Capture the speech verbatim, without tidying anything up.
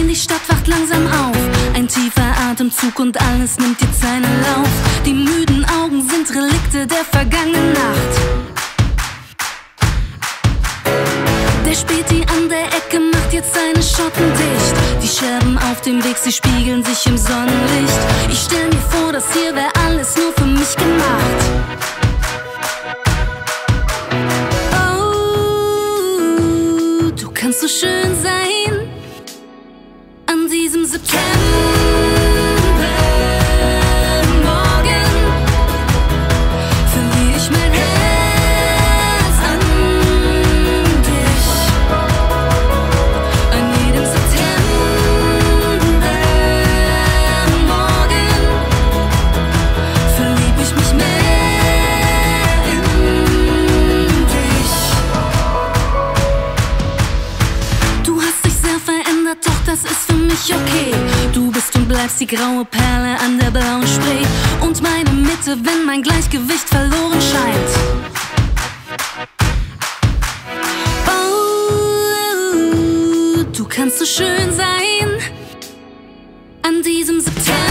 die Stadt wacht langsam auf. Ein tiefer Atemzug und alles nimmt jetzt seinen Lauf. Die müden Augen sind Relikte der vergangenen Nacht. Der Späti an der Ecke macht jetzt seine Schotten dicht. Die Scherben auf dem Weg, sie spiegeln sich im Sonnenlicht. Ich stell mir vor, das hier wär alles nur für mich gemacht. Oh, du kannst so schön sein an diesem September. Das ist für mich okay. Du bist und bleibst die graue Perle an der blauen Spree und meine Mitte, wenn mein Gleichgewicht verloren scheint. Oh, du kannst so schön sein an diesem September.